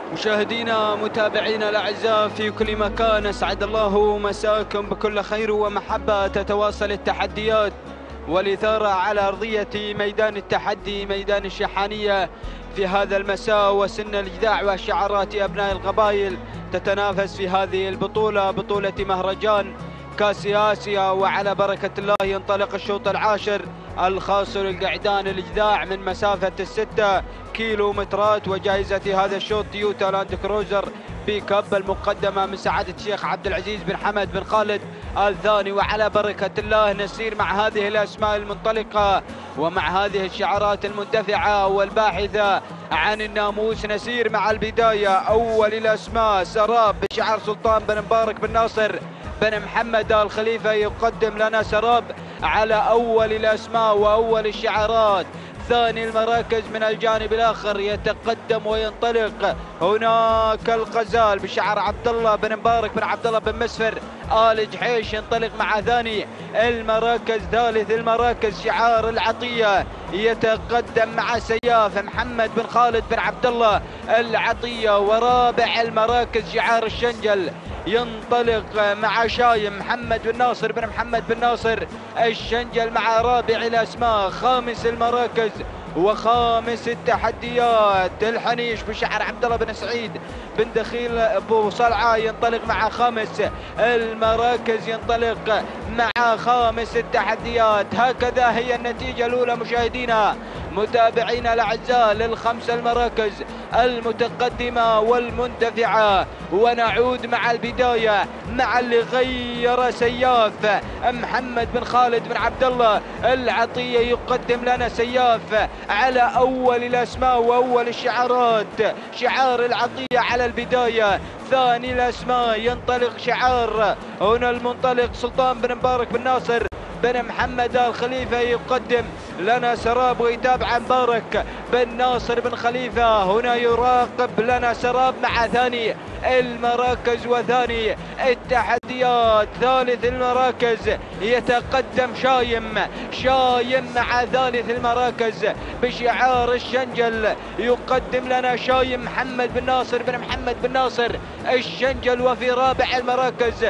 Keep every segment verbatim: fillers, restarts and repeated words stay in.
مشاهدينا متابعينا الاعزاء في كل مكان، اسعد الله مساكم بكل خير ومحبه. تتواصل التحديات والاثاره على ارضيه ميدان التحدي، ميدان الشحانيه في هذا المساء، وسن الجذاع وشعارات ابناء القبائل تتنافس في هذه البطوله، بطوله مهرجان كاس آسيا. وعلى بركه الله ينطلق الشوط العاشر الخاص للقعدان الجذاع من مسافه الستة كيلو مترات، وجائزة هذا الشوط تويوتا لاند كروزر بيك اب المقدمة من سعادة الشيخ عبد العزيز بن حمد بن خالد آل ثاني. وعلى بركة الله نسير مع هذه الأسماء المنطلقة ومع هذه الشعارات المندفعة والباحثة عن الناموس. نسير مع البداية، أول الأسماء سراب بشعار سلطان بن مبارك بن ناصر بن محمد آل خليفة، يقدم لنا سراب على أول الأسماء وأول الشعارات. ثاني المراكز من الجانب الآخر يتقدم وينطلق هناك الغزال بشعار عبد الله بن مبارك بن عبد الله بن مسفر آل جحيش، ينطلق مع ثاني المراكز. ثالث المراكز شعار العطية يتقدم مع سياف محمد بن خالد بن عبد الله العطية. ورابع المراكز شعار الشنجل ينطلق مع شايم محمد بن ناصر بن محمد بن ناصر الشنجل مع رابع الأسماء. خامس المراكز وخامس التحديات الحنيش بشعر عبد الله بن سعيد بن دخيل ابو صلعه، ينطلق مع خامس المراكز، ينطلق مع خامس التحديات. هكذا هي النتيجه الاولى مشاهدينا متابعينا الاعزاء للخمس المراكز المتقدمه والمندفعه. ونعود مع البدايه مع اللي غير سياف محمد بن خالد بن عبد الله العطيه، يقدم لنا سياف على أول الأسماء وأول الشعارات شعار العطية على البداية. ثاني الأسماء ينطلق شعار هنا المنطلق سلطان بن مبارك بن ناصر بن محمد آل خليفة، يقدم لنا سراب ويتابع مبارك بن ناصر بن خليفة. هنا يراقب لنا سراب مع ثاني المراكز وثاني التحديات. ثالث المراكز يتقدم شايم شايم مع ثالث المراكز بشعار الشنجل، يقدم لنا شايم محمد بن ناصر بن محمد بن ناصر الشنجل. وفي رابع المراكز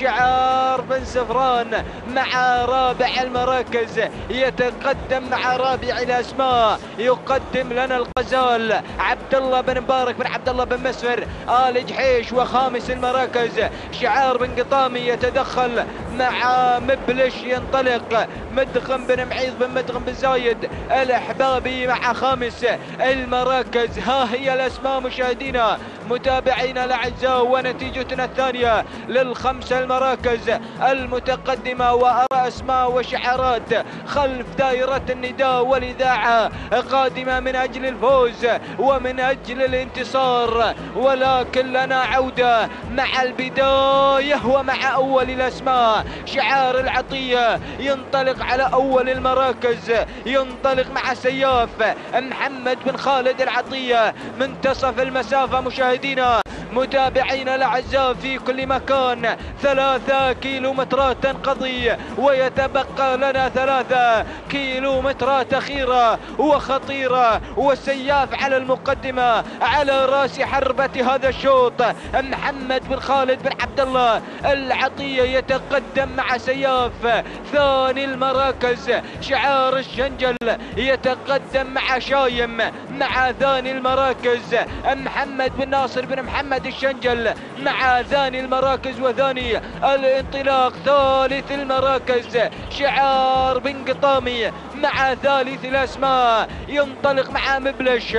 شعار بن سفران مع رابع المراكز، يتقدم مع رابع الاسماء يقدم لنا الغزال عبد الله بن مبارك بن عبد الله بن مسفر آل جحيش. وخامس المراكز شعار بن قطامي يتدخل مع مبلش، ينطلق مدغم بن معيض بن مدغم بن زايد الاحبابي مع خامس المراكز. ها هي الاسماء مشاهدينا متابعينا الاعزاء ونتيجتنا الثانيه للخمس المراكز المتقدمه، وارى اسماء وشعارات خلف دائره النداء والاذاعه قادمه من اجل الفوز ومن اجل الانتصار. ولكن لنا عوده مع البدايه ومع اول الاسماء شعار العطيه، ينطلق على اول المراكز، ينطلق مع سياف محمد بن خالد العطيه منتصف المسافه مشاهدينا متابعينا الاعزاء في كل مكان. ثلاثة كيلومترات تنقضي ويتبقى لنا ثلاثة كيلومترات اخيره وخطيره، والسياف على المقدمه على راس حربه هذا الشوط محمد بن خالد بن عبد الله العطيه، يتقدم مع سياف. ثاني المراكز شعار الشنجل يتقدم مع شايم مع ثاني المراكز محمد بن ناصر بن محمد الشنجل مع ثاني المراكز وثاني الانطلاق. ثالث المراكز شعار بن قطامي مع ثالث الاسماء، ينطلق مع مبلش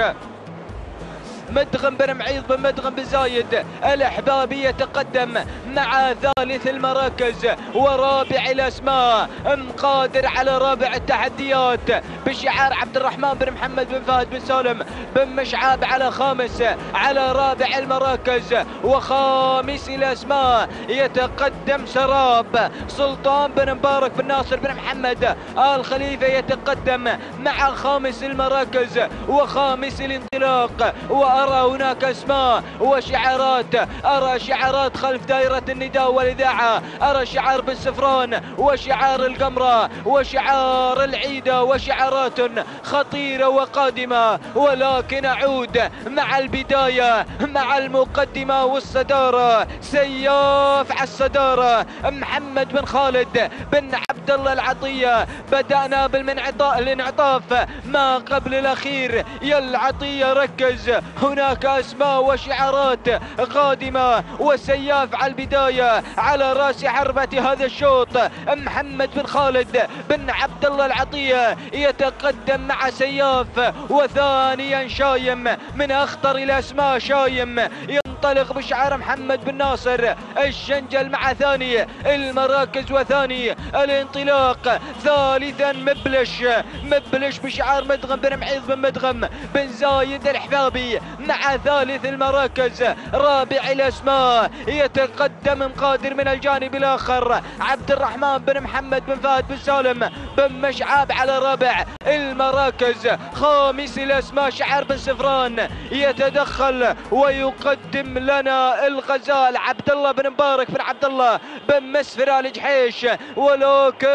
مدغم بن معيض بن مدغم بن زايد الاحبابي، يتقدم مع ثالث المراكز. ورابع الاسماء مقادر على رابع التحديات بشعار عبد الرحمن بن محمد بن فهد بن سالم بن مشعاب على خامس على رابع المراكز. وخامس الاسماء يتقدم سراب سلطان بن مبارك بن ناصر بن محمد آل خليفة، يتقدم مع خامس المراكز وخامس الانطلاق. و أرى هناك أسماء وشعارات، أرى شعارات خلف دائرة النداء والإذاعة، أرى شعار بالسفران وشعار القمرة وشعار العيدة وشعارات خطيرة وقادمة. ولكن أعود مع البداية مع المقدمة والصدارة. سياف على الصدارة محمد بن خالد بن عبد الله العطية. بدأنا بالانعطاف ما قبل الأخير. يا العطية ركز، هناك أسماء وشعارات قادمة وسياف على البداية على رأس حربة هذا الشوط. محمد بن خالد بن عبد الله العطية يتقدم مع سياف، وثانيا شايم من أخطر الأسماء. شايم ينطلق بشعار محمد بن ناصر الشنجل مع ثاني المراكز وثاني الانطلاق. ثالثا مبلش مبلش بشعار مدغم بن معيض بن مدغم بن زايد الحبابي مع ثالث المراكز. رابع الأسماء يتقدم مقادر من الجانب الآخر عبد الرحمن بن محمد بن فهد بن سالم بن مشعاب على رابع المراكز. خامس الأسماء شعار بن سفران يتدخل ويقدم لنا الغزال عبد الله بن مبارك بن عبد الله بن مسفر آل جحيش. ولكن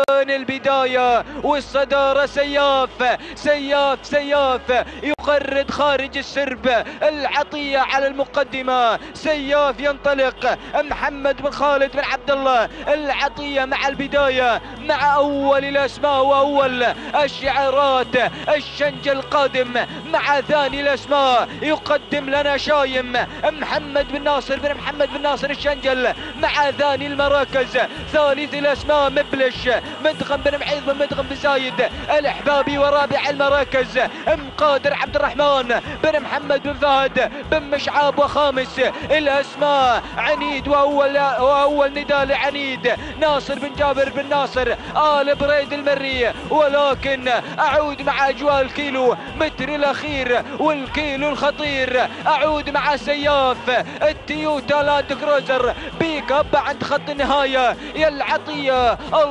البداية والصدارة سياف سياف سياف يغرد خارج السرب. العطية على المقدمة، سياف ينطلق. محمد بن خالد بن عبد الله العطية مع البداية مع أول الأسماء وأول الشعارات. الشنج القادم مع ثاني الأسماء يقدم لنا شايم محمد بن ناصر بن محمد بن ناصر الشنجل مع ثاني المراكز. ثالث الأسماء مبلش مدغم بن معيض بن مدغم بن زايد الحبابي. ورابع المراكز مقادر عبد الرحمن بن محمد بن فهد بن مشعاب. وخامس الأسماء عنيد وأول وأول نداء لعنيد ناصر بن جابر بن ناصر آل بريد المري. ولكن أعود مع أجواء الكيلو متر الأخير والكيلو الخطير. أعود مع سياف التيوتا لاند كروزر بيك اب عند خط النهاية. يا العطية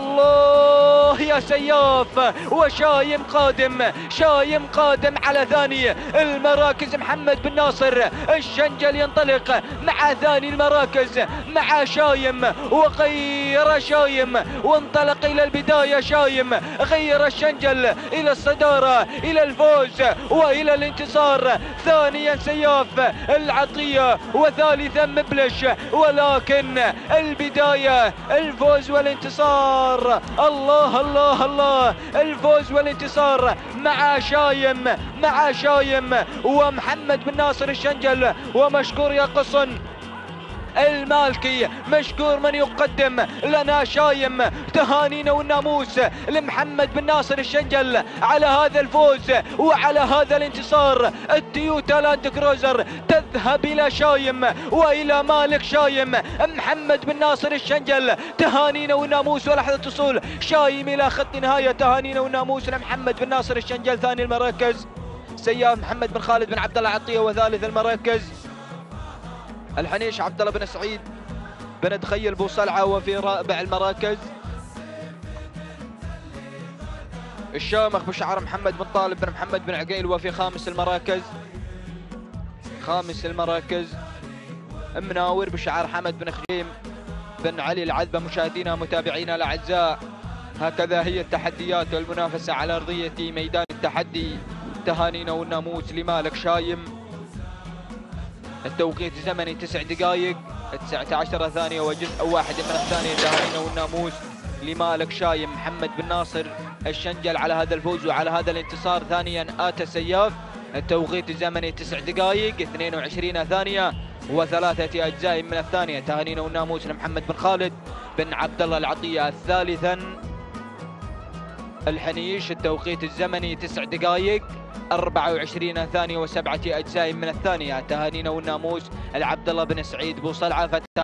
الله يا سياف. وشايم قادم شايم قادم على ثاني المراكز. محمد بن ناصر الشنجل ينطلق مع ثاني المراكز مع شايم. وغير شايم وانطلق إلى البداية. شايم غير الشنجل إلى الصدارة إلى الفوز وإلى الانتصار. ثانيا سياف العطية وثالثا مبلش. ولكن البداية الفوز والانتصار. الله الله الله. الفوز والانتصار مع شايم مع شايم ومحمد بن ناصر الشنجل. ومشكور يا قصن المالكي، مشكور من يقدم لنا شايم. تهانينا والناموس لمحمد بن ناصر الشنجل على هذا الفوز وعلى هذا الانتصار. التويوتا لاند كروزر تذهب إلى شايم وإلى مالك شايم. محمد بن ناصر الشنجل تهانينا والناموس ولحظة وصول شايم إلى خط نهاية. تهانينا والناموس لمحمد بن ناصر الشنجل. ثاني المراكز سياف محمد بن خالد بن عبد الله عطية. وثالث المراكز الحنيش عبد الله بن سعيد بن دخيل بو صلعة. وفي رابع المراكز الشامخ بشعر محمد بن طالب بن محمد بن عقيل. وفي خامس المراكز خامس المراكز مناور بشعر حمد بن خجيم بن علي العذبة. مشاهدينا متابعينا الأعزاء، هكذا هي التحديات والمنافسة على أرضية ميدان التحدي. تهانينا والناموس لمالك شايم. التوقيت الزمني تسع دقائق تسعة عشر ثانية وجزء واحد من الثانية. تهانينا والناموس لمالك شايم محمد بن ناصر الشنجل على هذا الفوز وعلى هذا الانتصار. ثانيا آتا سياف. التوقيت الزمني تسع دقائق اثنين وعشرين ثانية وثلاثة أجزاء من الثانية. تهانينا والناموس لمحمد بن خالد بن عبد الله العطية. ثالثا الحنيش. التوقيت الزمني تسع دقائق أربعة وعشرين ثانية وسبعة أجزاء من الثانية. تهانينا والناموس العبد الله بن سعيد بو صلعة.